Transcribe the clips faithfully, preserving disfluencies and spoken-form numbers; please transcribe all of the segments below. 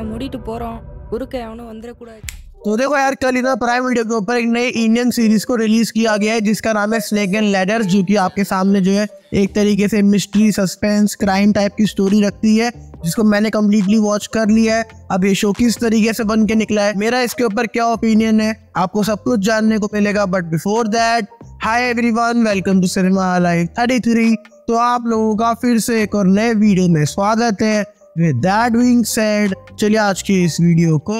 மூடிட்டு போறோம். குறுக்க எவனும் வந்துடக்கூடாது. तो देखो यार, कल इधर प्राइम वीडियो के ऊपर एक नई इंडियन सीरीज को रिलीज किया गया है जिसका नाम है स्नेक एंड लैडर्स, जो कि आपके सामने जो है एक तरीके से मिस्ट्री, सस्पेंस, क्राइम टाइप की स्टोरी रखती है, जिसको मैंने कम्प्लीटली वॉच कर लिया है। अब ये शो किस तरीके से बन के निकला है, मेरा इसके ऊपर क्या ओपिनियन है, आपको सब कुछ जानने को मिलेगा। But before that, hi everyone, welcome to cinema live thirty three. तो आप लोगों का फिर से एक और नए वीडियो में स्वागत है। विद दैट बीइंग सेड, चलिए आज की इस वीडियो को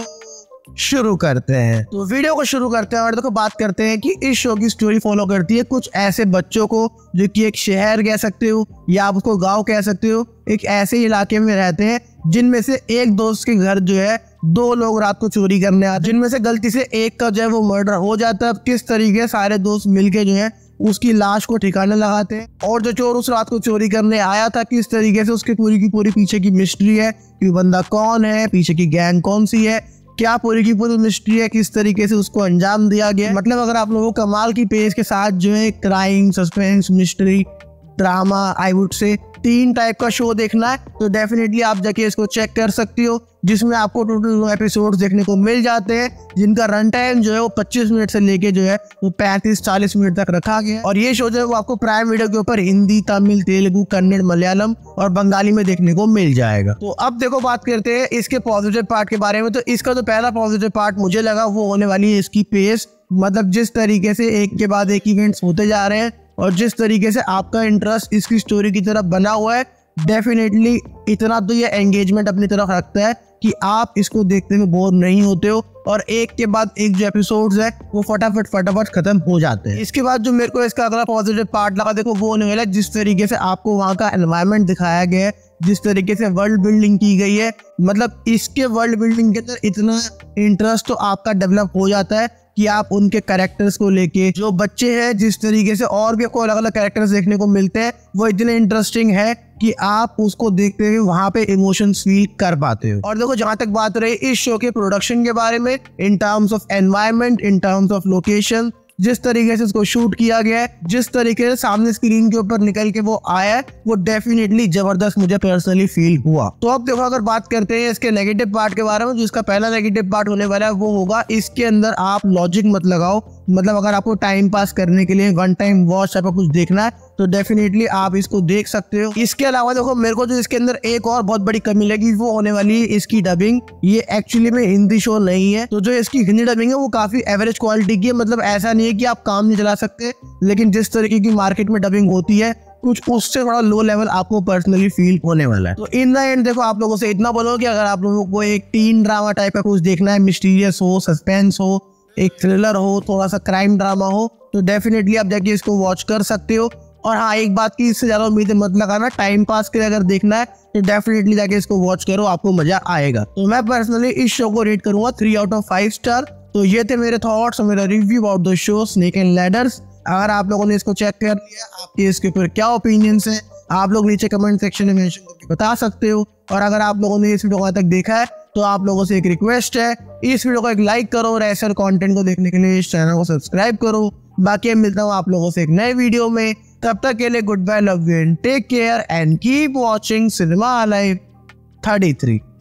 शुरू करते हैं। तो वीडियो को शुरू करते हैं और देखो बात करते हैं कि इस शो की स्टोरी फॉलो करती है कुछ ऐसे बच्चों को जो कि एक शहर कह सकते हो या आप उसको गांव कह सकते हो, एक ऐसे इलाके में रहते हैं जिनमें से एक दोस्त के घर जो है दो लोग रात को चोरी करने आते हैं, जिनमें से गलती से एक का जो है वो मर्डर हो जाता है। किस तरीके सारे दोस्त मिलके जो है उसकी लाश को ठिकाने लगाते हैं, और जो चोर उस रात को चोरी करने आया था किस तरीके से उसकी पूरी की पूरी पीछे की मिस्ट्री है कि बंदा कौन है, पीछे की गैंग कौन सी है, क्या पूरी की पूरी मिस्ट्री है, किस तरीके से उसको अंजाम दिया गया। मतलब अगर आप लोगों को कमाल की पेज के साथ जो है crime, suspense, mystery, drama, I would say तीन टाइप का शो देखना है तो डेफिनेटली आप जाके इसको चेक कर सकती हो, जिसमें आपको टोटल दो एपिसोड्स देखने को मिल जाते हैं, जिनका रन टाइम जो है वो पच्चीस मिनट से लेके जो है वो पैंतीस चालीस मिनट तक रखा गया है। और ये शो जो है वो आपको प्राइम वीडियो के ऊपर हिंदी, तमिल, तेलुगु, कन्नड़, मलयालम और बंगाली में देखने को मिल जाएगा। तो अब देखो बात करते हैं इसके पॉजिटिव पार्ट के बारे में। तो इसका जो पहला पॉजिटिव पार्ट मुझे लगा वो होने वाली है इसकी पेस। मतलब जिस तरीके से एक के बाद एक इवेंट्स होते जा रहे हैं और जिस तरीके से आपका इंटरेस्ट इसकी स्टोरी की तरफ बना हुआ है, डेफिनेटली इतना तो ये एंगेजमेंट अपनी तरफ रखता है कि आप इसको देखते हुए बोर नहीं होते हो और एक के बाद एक जो एपिसोड्स है वो फटाफट फटाफट खत्म हो जाते हैं। इसके बाद जो मेरे को इसका अगला पॉजिटिव पार्ट लगा देखो वो होने वाला है जिस तरीके से आपको वहाँ का एनवायरनमेंट दिखाया गया है, जिस तरीके से वर्ल्ड बिल्डिंग की गई है। मतलब इसके वर्ल्ड बिल्डिंग के अंदर इतना इंटरेस्ट तो आपका डेवलप हो जाता है कि आप उनके कैरेक्टर्स को लेके, जो बच्चे हैं जिस तरीके से और भी आपको अलग अलग कैरेक्टर्स देखने को मिलते हैं वो इतने इंटरेस्टिंग है कि आप उसको देखते हुए वहां पे इमोशंस फील कर पाते हो। और देखो जहां तक बात रही इस शो के प्रोडक्शन के बारे में, in terms of environment, in terms of location, जिस तरीके से इसको शूट किया गया है, जिस तरीके से सामने स्क्रीन के ऊपर निकल के वो आया है, वो डेफिनेटली जबरदस्त मुझे पर्सनली फील हुआ। तो अब देखो अगर बात करते हैं इसके नेगेटिव पार्ट के बारे में, जिसका पहला नेगेटिव पार्ट होने वाला है वो होगा इसके अंदर आप लॉजिक मत लगाओ। मतलब अगर आपको टाइम पास करने के लिए वन टाइम वॉच टाइप का कुछ देखना है तो डेफिनेटली आप इसको देख सकते हो। इसके अलावा देखो मेरे को जो इसके अंदर एक और बहुत बड़ी कमी लगी वो होने वाली है इसकी डबिंग। ये एक्चुअली में हिंदी शो नहीं है, तो जो इसकी हिंदी डबिंग है वो काफी एवरेज क्वालिटी की है। मतलब ऐसा नहीं है कि आप काम नहीं चला सकते, लेकिन जिस तरीके की मार्केट में डबिंग होती है कुछ उससे थोड़ा लो लेवल आपको पर्सनली फील होने वाला है। तो इन द एंड देखो आप लोगों से इतना बोलो कि अगर आप लोगों को एक टीन ड्रामा टाइप का कुछ देखना है, मिस्टीरियस हो, सस्पेंस हो, एक थ्रिलर हो, थोड़ा सा क्राइम ड्रामा हो, तो डेफिनेटली आप जाके इसको वॉच कर सकते हो। और हाँ एक बात की इससे ज्यादा उम्मीदें मत लगाना, टाइम पास के लिए अगर देखना है तो डेफिनेटली जाके इसको वॉच करो, आपको मजा आएगा। तो मैं पर्सनली इस शो को रेट करूंगा three out of five star. तो ये थे मेरे थॉट्स और मेरा review about the show snake and ladders. अगर आप लोगों ने इसको चेक कर लिया, आपके इसके ऊपर क्या ओपिनियंस है, आप लोग नीचे कमेंट सेक्शन में मेंशन करके बता सकते हो। और अगर आप लोगों ने इस वीडियो को तक देखा है तो आप लोगों से एक रिक्वेस्ट है, इस वीडियो को एक लाइक करो और ऐसे कंटेंट को देखने के लिए इस चैनल को सब्सक्राइब करो। बाकी मिलता हूँ आप लोगों से एक नए वीडियो में, तब तक के लिए goodbye, love you and take care and keep watching cinema live thirty three.